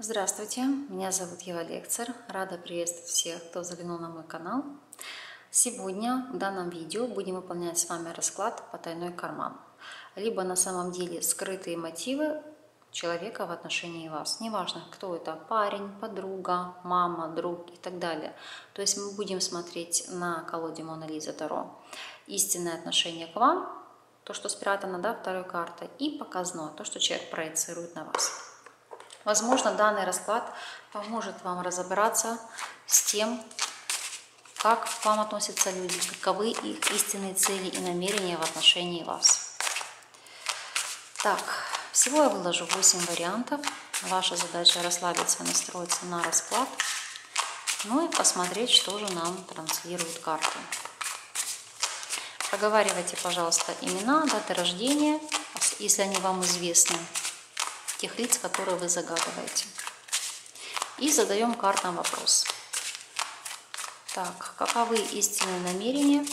Здравствуйте, меня зовут Ева Лекцер. Рада приветствовать всех, кто заглянул на мой канал. Сегодня в данном видео будем выполнять с вами расклад «Потайной карман». Либо на самом деле скрытые мотивы человека в отношении вас. Неважно, кто это, парень, подруга, мама, друг и так далее. То есть мы будем смотреть на колоде Мона Лиза Таро истинное отношение к вам, то, что спрятано, да, второй картой, и показное, то, что человек проецирует на вас. Возможно, данный расклад поможет вам разобраться с тем, как к вам относятся люди, каковы их истинные цели и намерения в отношении вас. Так, всего я выложу 8 вариантов. Ваша задача расслабиться, настроиться на расклад, ну и посмотреть, что же нам транслируют карты. Проговаривайте, пожалуйста, имена, даты рождения, если они вам известны, тех лиц, которые вы загадываете. И задаем картам вопрос. Так, каковы истинные намерения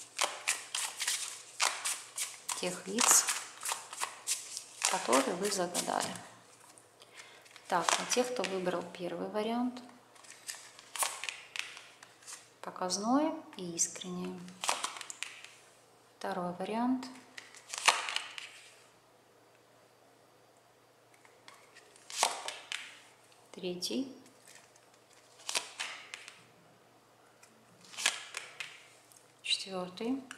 тех лиц, которые вы загадали? Так, для тех, кто выбрал первый вариант, показное и искреннее. Второй вариант. Третий. Четвертый.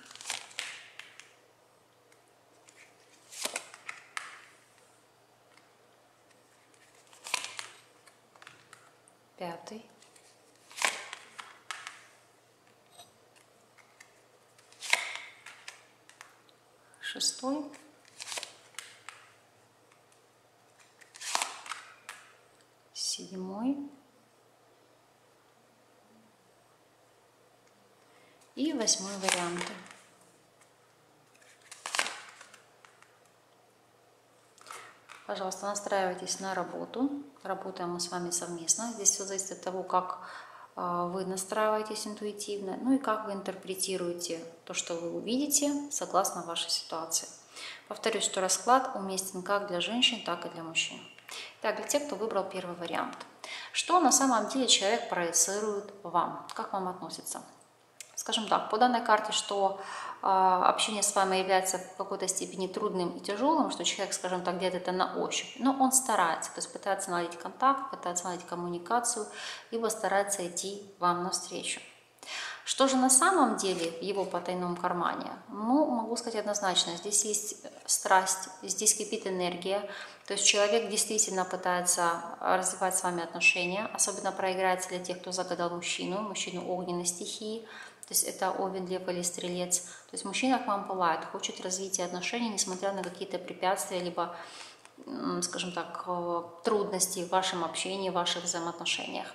Пятый. Шестой. Седьмой. И восьмой варианты. Пожалуйста, настраивайтесь на работу. Работаем мы с вами совместно. Здесь все зависит от того, как вы настраиваетесь интуитивно, ну и как вы интерпретируете то, что вы увидите, согласно вашей ситуации. Повторюсь, что расклад уместен как для женщин, так и для мужчин. Так, для тех, кто выбрал первый вариант. Что на самом деле человек проецирует вам? Как вам относится? Скажем так, по данной карте, что общение с вами является в какой-то степени трудным и тяжелым, что человек, скажем так, делает это на ощупь, но он старается, то есть пытается наладить контакт, пытается наладить коммуникацию, либо старается идти вам навстречу. Что же на самом деле в его потайном кармане? Ну, могу сказать однозначно, здесь есть страсть, здесь кипит энергия, то есть человек действительно пытается развивать с вами отношения, особенно проиграется для тех, кто загадал мужчину огненной стихии, то есть это Овен, Лев или Стрелец. То есть мужчина к вам пылает, хочет развития отношений, несмотря на какие-то препятствия, либо, скажем так, трудности в вашем общении, в ваших взаимоотношениях.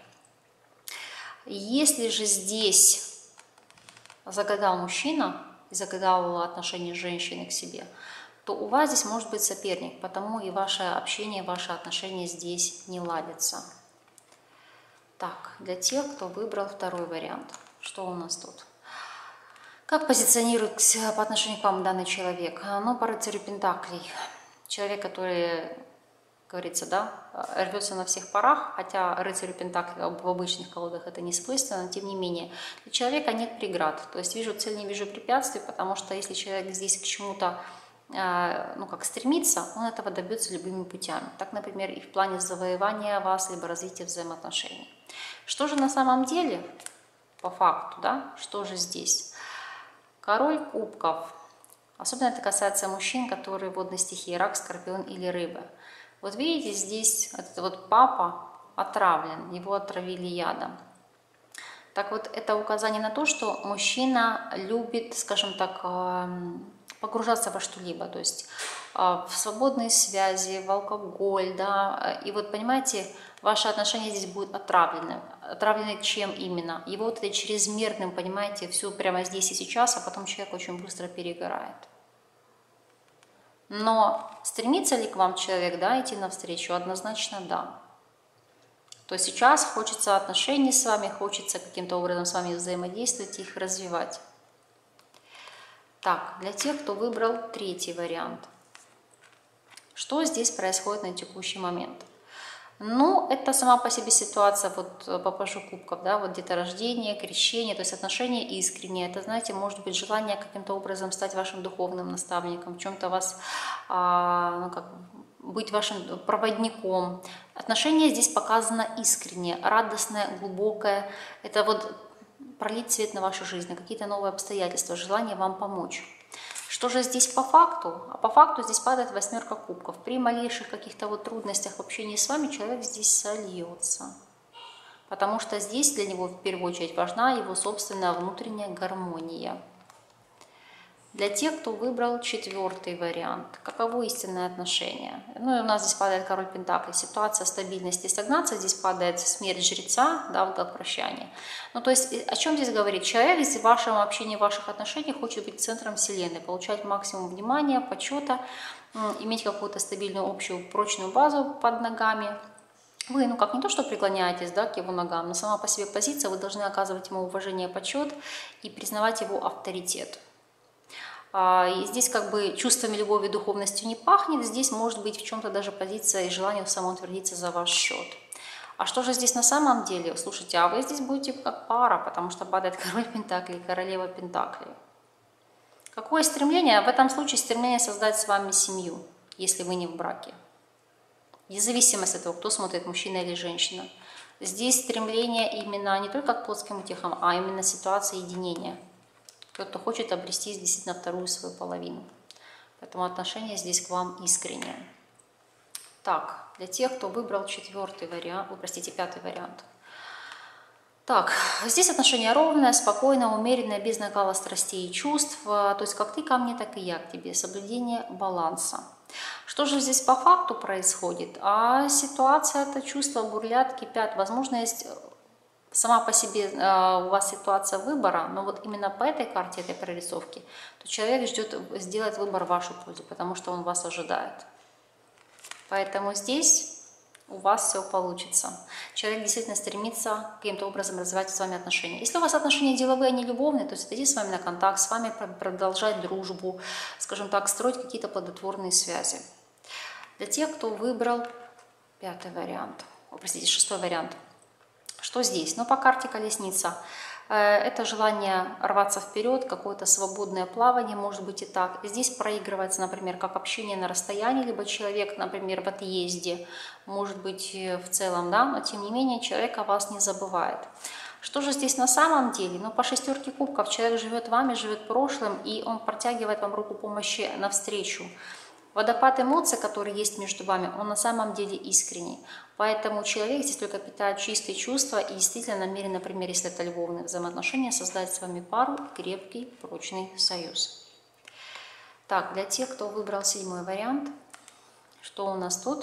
Если же здесь загадал мужчина и загадал отношение женщины к себе, то у вас здесь может быть соперник, потому и ваше общение, ваши отношения здесь не ладятся. Так, для тех, кто выбрал второй вариант. Что у нас тут? Как позиционирует по отношению к вам данный человек? Ну, по рыцарю Пентаклей. Человек, который, говорится, да, рвется на всех парах, хотя рыцарю Пентаклей в обычных колодах это не свойственно, но тем не менее. У человека нет преград. То есть вижу цель, не вижу препятствий, потому что если человек здесь к чему-то, ну, как стремится, он этого добьется любыми путями. Так, например, и в плане завоевания вас, либо развития взаимоотношений. Что же на самом деле? По факту, да, что же здесь? Король кубков. Особенно это касается мужчин, которые водной стихии, рак, скорпион или рыба. Вот видите, здесь этот вот папа отравлен, его отравили ядом. Так вот, это указание на то, что мужчина любит, скажем так, погружаться во что-либо, то есть в свободные связи, в алкоголь, да, и вот понимаете, ваши отношения здесь будут отравлены. Отравлены чем именно? Его вот это чрезмерным, понимаете, все прямо здесь и сейчас, а потом человек очень быстро перегорает. Но стремится ли к вам человек, да, идти навстречу? Однозначно да. То есть сейчас хочется отношений с вами, хочется каким-то образом с вами взаимодействовать, их развивать. Так, для тех, кто выбрал третий вариант. Что здесь происходит на текущий момент? Ну, это сама по себе ситуация, вот по пажу кубков, да, вот деторождение, крещение, то есть отношения искренние. Это, знаете, может быть желание каким-то образом стать вашим духовным наставником, в чем-то вас, ну, как, быть вашим проводником. Отношение здесь показано искренне, радостное, глубокое. Это вот пролить свет на вашу жизнь, на какие-то новые обстоятельства, желание вам помочь. Что же здесь по факту? А по факту здесь падает 8 кубков. При малейших каких-то вот трудностях в общении с вами человек здесь сольется. Потому что здесь для него в первую очередь важна его собственная внутренняя гармония. Для тех, кто выбрал 4-й вариант, каково истинное отношение? Ну и у нас здесь падает король пентаклей, ситуация стабильности и стагнации, здесь падает смерть жреца, да, вот как прощание. Ну то есть о чем здесь говорит? Человек здесь в вашем общении, в ваших отношениях хочет быть центром вселенной, получать максимум внимания, почета, иметь какую-то стабильную общую прочную базу под ногами. Вы, ну как, не то что преклоняетесь, да, к его ногам, но сама по себе позиция, вы должны оказывать ему уважение, почет и признавать его авторитет. И здесь как бы чувствами любови и духовностью не пахнет, здесь может быть в чем-то даже позиция и желание самоутвердиться за ваш счет. А что же здесь на самом деле? Слушайте, а вы здесь будете как пара, потому что падает король пентаклей, королева пентаклей. Какое стремление? В этом случае стремление создать с вами семью, если вы не в браке. Независимо от того, кто смотрит, мужчина или женщина. Здесь стремление именно не только к плотским утехам, а именно ситуация единения. Кто хочет обрести действительно вторую свою половину. Поэтому отношение здесь к вам искреннее. Так, для тех, кто выбрал 4-й вариант, простите, 5-й вариант. Так, здесь отношение ровное, спокойное, умеренное, без накала страстей и чувств. То есть как ты ко мне, так и я к тебе. Соблюдение баланса. Что же здесь по факту происходит? А ситуация, это чувства бурлят, кипят. Возможно, есть сама по себе у вас ситуация выбора, но вот именно по этой карте, этой прорисовки, то человек ждет сделать выбор в вашу пользу, потому что он вас ожидает. Поэтому здесь у вас все получится. Человек действительно стремится каким-то образом развивать с вами отношения. Если у вас отношения деловые, а не любовные, то есть идти с вами на контакт, с вами продолжать дружбу, скажем так, строить какие-то плодотворные связи. Для тех, кто выбрал 5-й вариант, простите, 6-й вариант. Что здесь? Ну, по карте колесница. Это желание рваться вперед, какое-то свободное плавание, может быть и так. Здесь проигрывается, например, как общение на расстоянии, либо человек, например, в отъезде, может быть в целом, да, но тем не менее человек о вас не забывает. Что же здесь на самом деле? Ну, по 6 кубков человек живет вами, живет прошлым, и он протягивает вам руку помощи навстречу. Водопад эмоций, который есть между вами, он на самом деле искренний. Поэтому человек здесь только питает чистые чувства и действительно намерен, например, если это любовные взаимоотношения, создать с вами пару, крепкий, прочный союз. Так, для тех, кто выбрал 7-й вариант, что у нас тут?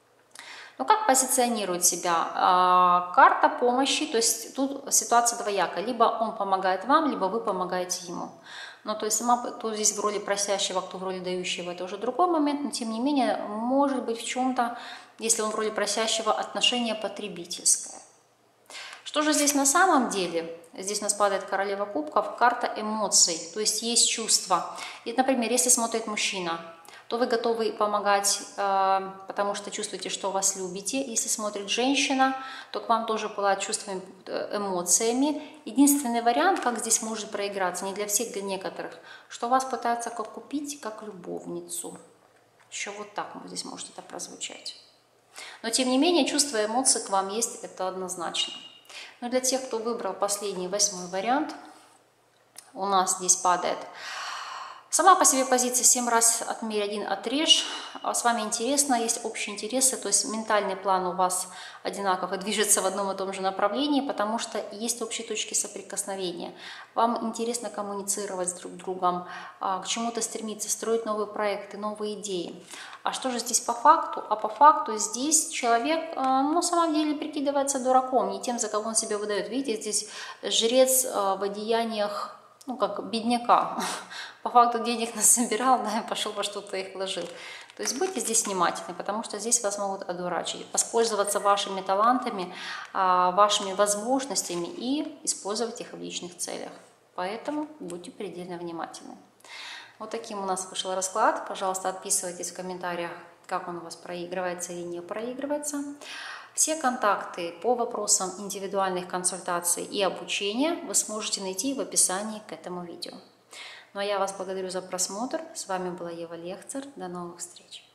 Ну, как позиционирует себя? Карта помощи, то есть тут ситуация двоякая. Либо он помогает вам, либо вы помогаете ему. Ну, то есть сама, кто здесь в роли просящего, кто в роли дающего, это уже другой момент, но тем не менее, может быть в чем-то, если он в роли просящего, отношение потребительское. Что же здесь на самом деле? Здесь у нас падает королева кубков, карта эмоций, то есть есть чувства. И, например, если смотрит мужчина, то вы готовы помогать, потому что чувствуете, что вас любите. Если смотрит женщина, то к вам тоже пылает чувствами, эмоциями. Единственный вариант, как здесь может проиграться, не для всех, для некоторых, что вас пытаются как купить, как любовницу. Еще вот так здесь может это прозвучать. Но тем не менее, чувства и эмоции к вам есть, это однозначно. Но для тех, кто выбрал последний 8-й вариант, у нас здесь падает сама по себе позиция 7 раз отмерь, 1 отрежь. С вами интересно, есть общие интересы, то есть ментальный план у вас одинаково движется в одном и том же направлении, потому что есть общие точки соприкосновения. Вам интересно коммуницировать с друг другом, к чему-то стремиться, строить новые проекты, новые идеи. А что же здесь по факту? А по факту здесь человек, ну, на самом деле прикидывается дураком, не тем, за кого он себя выдает. Видите, здесь жрец в одеяниях, ну, как бедняка. По факту денег насобирал, да, и пошел во что-то их вложил. То есть будьте здесь внимательны, потому что здесь вас могут одурачить, воспользоваться вашими талантами, вашими возможностями и использовать их в личных целях. Поэтому будьте предельно внимательны. Вот таким у нас вышел расклад. Пожалуйста, отписывайтесь в комментариях, как он у вас проигрывается или не проигрывается. Все контакты по вопросам индивидуальных консультаций и обучения вы сможете найти в описании к этому видео. Ну а я вас благодарю за просмотр. С вами была Ева Лехцер. До новых встреч!